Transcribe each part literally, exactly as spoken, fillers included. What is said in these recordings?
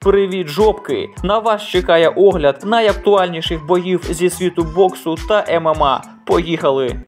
Привіт, жопки! На вас чекає огляд найактуальніших боїв зі світу боксу та ем ем а. Поїхали!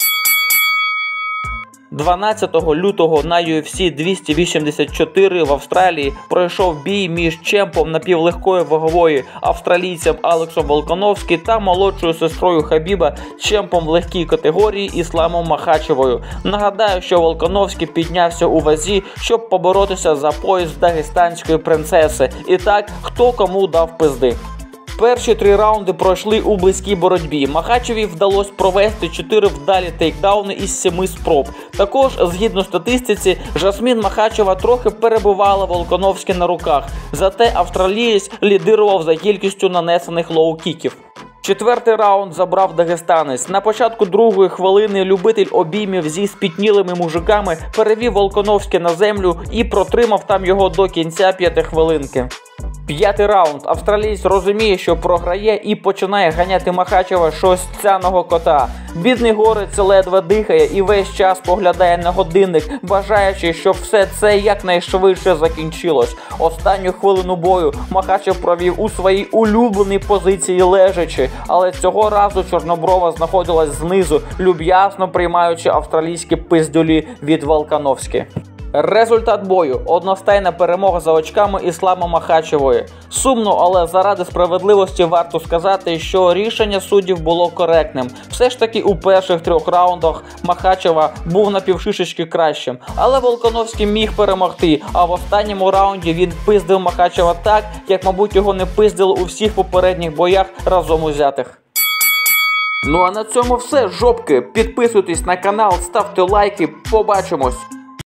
дванадцятого лютого на ю еф сі двісті вісімдесят чотири в Австралії пройшов бій між чемпом напівлегкої вагової австралійцем Алексом Волкановським та молодшою сестрою Хабіба, чемпом в легкій категорії Ісламом Махачевою. Нагадаю, що Волкановський піднявся у вазі, щоб поборотися за пояс дагестанської принцеси. І так, хто кому дав пизди. Перші три раунди пройшли у близькій боротьбі. Махачевій вдалося провести чотири вдалі тейкдауни із семи спроб. Також, згідно статистиці, Жасмін Махачева трохи перебувала Волкановське на руках. Зате австралієць лідирував за кількістю нанесених лоу-кіків. Четвертий раунд забрав дагестанець. На початку другої хвилини любитель обіймів зі спітнілими мужиками перевів Волкановське на землю і протримав там його до кінця п'ятихвилинки. П'ятий раунд. Австралієць розуміє, що програє, і починає ганяти Махачева щось цяного кота. Бідний горець ледве дихає і весь час поглядає на годинник, бажаючи, щоб все це якнайшвидше закінчилось. Останню хвилину бою Махачев провів у своїй улюбленій позиції лежачи, але цього разу Чорноброва знаходилась знизу, люб'язно приймаючи австралійські пиздюлі від Волкановського. Результат бою – одностайна перемога за очками Іслама Махачевої. Сумно, але заради справедливості варто сказати, що рішення суддів було коректним. Все ж таки у перших трьох раундах Махачева був на півшишечки кращим. Але Волкановський міг перемогти, а в останньому раунді він пиздив Махачева так, як, мабуть, його не пиздили у всіх попередніх боях разом узятих. Ну а на цьому все, жопки. Підписуйтесь на канал, ставте лайки, побачимось!